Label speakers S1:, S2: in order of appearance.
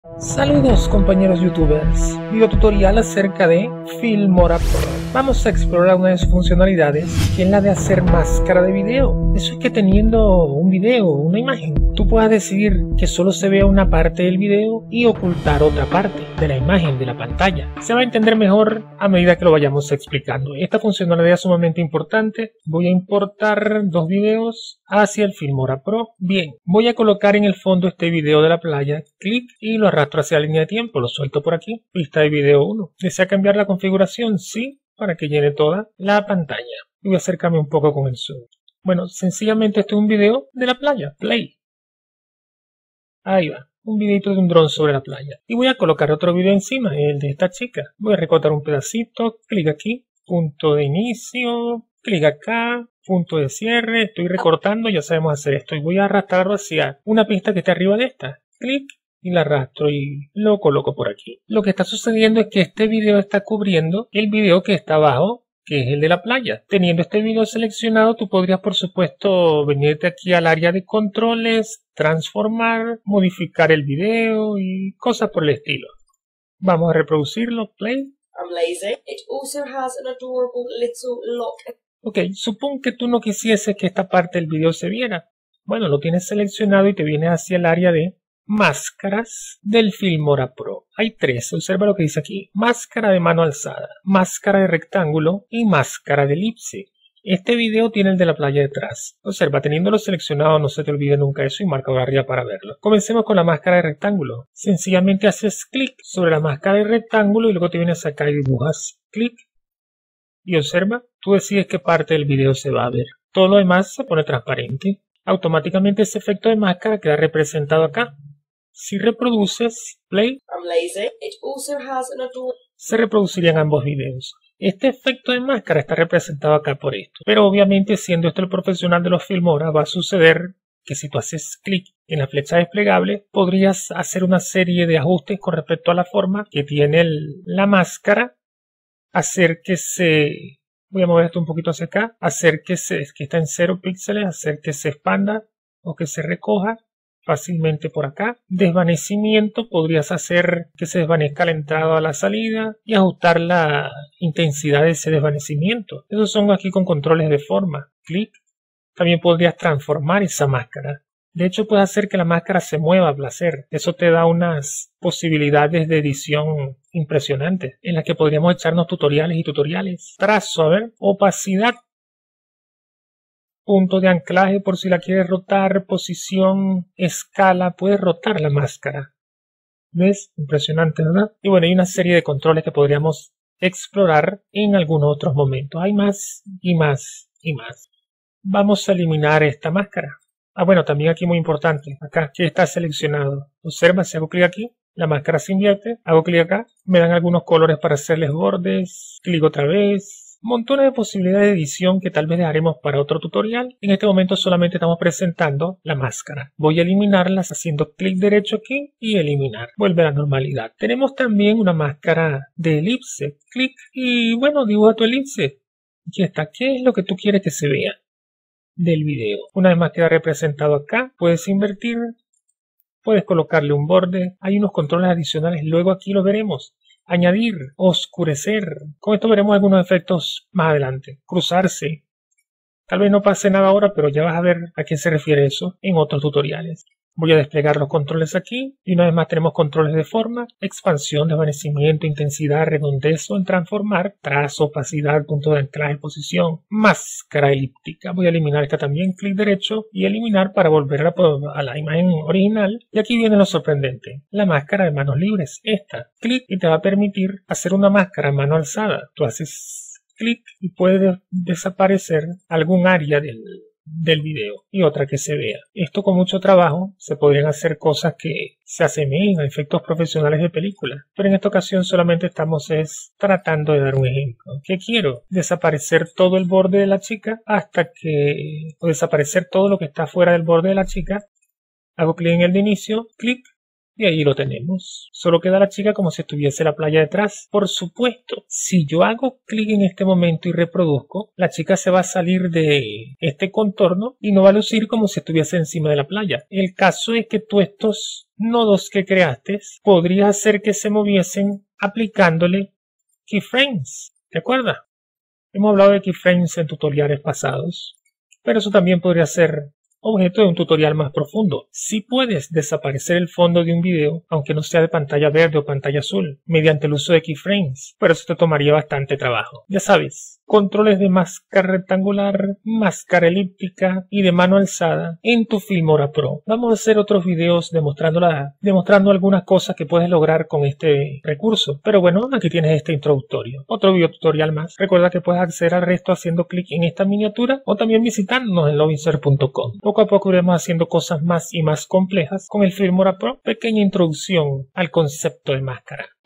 S1: Saludos compañeros youtubers, video tutorial acerca de Filmora Pro. Vamos a explorar una de sus funcionalidades, que es la de hacer máscara de video. Eso es que teniendo un video, una imagen, tú puedas decidir que solo se vea una parte del video y ocultar otra parte de la imagen, de la pantalla. Se va a entender mejor a medida que lo vayamos explicando. Esta funcionalidad es sumamente importante. Voy a importar dos videos hacia el Filmora Pro. Bien, voy a colocar en el fondo este video de la playa, clic y lo arrastro hacia la línea de tiempo, lo suelto por aquí, pista de video 1. ¿Desea cambiar la configuración? Sí, para que llene toda la pantalla. Y voy a acercarme un poco con el zoom. Bueno, sencillamente este es un video de la playa, play. Ahí va, un videito de un dron sobre la playa. Y voy a colocar otro video encima, el de esta chica. Voy a recortar un pedacito, clic aquí, punto de inicio, clic acá, punto de cierre, estoy recortando, ya sabemos hacer esto. Y voy a arrastrarlo hacia una pista que está arriba de esta. Clic. Y la arrastro y lo coloco por aquí. Lo que está sucediendo es que este video está cubriendo el video que está abajo, que es el de la playa. Teniendo este video seleccionado, tú podrías por supuesto venirte aquí al área de controles, transformar, modificar el video y cosas por el estilo. Vamos a reproducirlo, play.
S2: I'm lazy. It also has an adorable little lock.
S1: Ok, supón que tú no quisieses que esta parte del video se viera. Bueno, lo tienes seleccionado y te vienes hacia el área de máscaras del Filmora Pro. Hay tres, observa lo que dice aquí. Máscara de mano alzada, máscara de rectángulo y máscara de elipse. Este video tiene el de la playa detrás. Observa, teniéndolo seleccionado no se te olvide nunca eso y marca arriba para verlo. Comencemos con la máscara de rectángulo. Sencillamente haces clic sobre la máscara de rectángulo y luego te vienes acá y dibujas clic. Y observa, tú decides qué parte del video se va a ver. Todo lo demás se pone transparente. Automáticamente ese efecto de máscara queda representado acá. Si reproduces play,
S2: I'm lazy. It also has an adorable.
S1: Se reproducirían ambos videos. Este efecto de máscara está representado acá por esto. Pero obviamente siendo esto el profesional de los Filmora va a suceder que si tú haces clic en la flecha desplegable podrías hacer una serie de ajustes con respecto a la forma que tiene la máscara. Hacer que se... Voy a mover esto un poquito hacia acá. Hacer que está en 0 píxeles. Hacer que se expanda o que se recoja fácilmente por acá. Desvanecimiento, podrías hacer que se desvanezca la entrada a la salida y ajustar la intensidad de ese desvanecimiento. Esos son aquí con controles de forma. Clic. También podrías transformar esa máscara. De hecho, puedes hacer que la máscara se mueva a placer. Eso te da unas posibilidades de edición impresionantes, en las que podríamos echarnos tutoriales y tutoriales. Trazo, a ver, opacidad. Punto de anclaje por si la quieres rotar, posición, escala, puedes rotar la máscara. ¿Ves? Impresionante, ¿verdad? Y bueno, hay una serie de controles que podríamos explorar en algunos otros momentos. Hay más y más y más. Vamos a eliminar esta máscara. Ah, bueno, también aquí muy importante, acá que está seleccionado. Observa, si hago clic aquí, la máscara se invierte, hago clic acá, me dan algunos colores para hacerles bordes, clic otra vez, montones de posibilidades de edición que tal vez dejaremos para otro tutorial. En este momento solamente estamos presentando la máscara. Voy a eliminarlas haciendo clic derecho aquí y eliminar. Vuelve a la normalidad. Tenemos también una máscara de elipse, clic y bueno, dibuja tu elipse. Aquí está, ¿qué es lo que tú quieres que se vea del video? Una vez más queda representado acá, puedes invertir, puedes colocarle un borde, hay unos controles adicionales, luego aquí lo veremos. Añadir, oscurecer, con esto veremos algunos efectos más adelante. Cruzarse, tal vez no pase nada ahora, pero ya vas a ver a qué se refiere eso en otros tutoriales. Voy a desplegar los controles aquí y una vez más tenemos controles de forma, expansión, desvanecimiento, intensidad, redondez o en transformar, trazo, opacidad, punto de anclaje, posición, máscara elíptica. Voy a eliminar esta también, clic derecho y eliminar para volver a la imagen original. Y aquí viene lo sorprendente, la máscara de manos libres, esta. Clic y te va a permitir hacer una máscara a mano alzada. Tú haces clic y puede desaparecer algún área del video y otra que se vea. Esto con mucho trabajo se podrían hacer cosas que se asemejen a efectos profesionales de película, pero en esta ocasión solamente estamos tratando de dar un ejemplo. ¿Qué quiero? Desaparecer todo el borde de la chica o desaparecer todo lo que está fuera del borde de la chica. Hago clic en el de inicio, clic Y ahí lo tenemos. Solo queda la chica como si estuviese la playa detrás. Por supuesto, si yo hago clic en este momento y reproduzco, la chica se va a salir de este contorno y no va a lucir como si estuviese encima de la playa. El caso es que tú estos nodos que creaste podrías hacer que se moviesen aplicándole keyframes. ¿Te acuerdas? Hemos hablado de keyframes en tutoriales pasados, pero eso también podría ser objeto de un tutorial más profundo. Si puedes desaparecer el fondo de un video, aunque no sea de pantalla verde o pantalla azul, mediante el uso de keyframes, pero eso te tomaría bastante trabajo. Ya sabes, controles de máscara rectangular, máscara elíptica y de mano alzada en tu Filmora Pro. Vamos a hacer otros videos demostrando algunas cosas que puedes lograr con este recurso. Pero bueno, aquí tienes este introductorio. Otro video tutorial más. Recuerda que puedes acceder al resto haciendo clic en esta miniatura o también visitándonos en lovinsert.com. Poco a poco iremos haciendo cosas más y más complejas con el Filmora Pro. Pequeña introducción al concepto de máscara.